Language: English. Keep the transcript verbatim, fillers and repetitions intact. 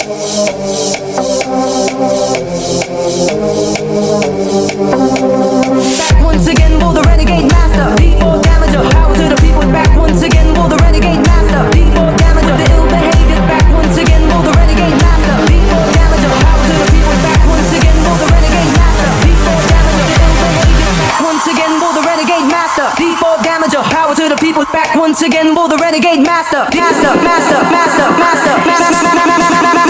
Back once again for the Renegade Master, D four Damager. Power to the people. Back once again for the Renegade Master, D four Damager. The ill behavior. Back once again for the Renegade Master, D four Damager. Power to the people. Back once again for the Renegade Master, D four Damager. The ill behavior. Back once again for the Renegade Master, D four Damager. Power to the people. Back once again for the Renegade Master, Master, Master, Master, Master, Master, Master, Master.